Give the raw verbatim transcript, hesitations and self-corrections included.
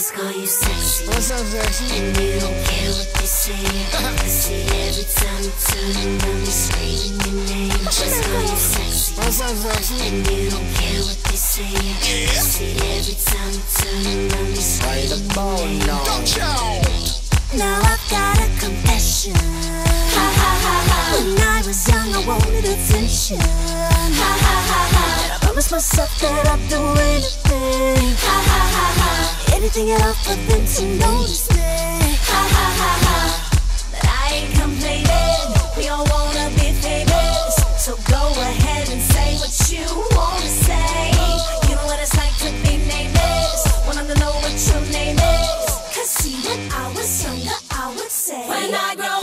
just call you sexy. What's up, sexy? And you don't care what they say. I see every time you turn around, they screaming your name. Just call you sexy. What's up, sexy? And you don't care what they say. I see every time you turn around, they screaming the bone, your no. name. Now I've got a confession. Ha ha ha ha. When I was young, I wanted attention. Ha ha ha ha. And I promised myself that I'd do anything. Ha ha ha ha. Anything at all for them to notice me. Ha ha ha ha. But I ain't complaining. We all wanna be famous, so go ahead and say what you wanna say. You know what it's like to be nameless. Wanna know what your name is. Cause see, when I was younger, I would say, when I grow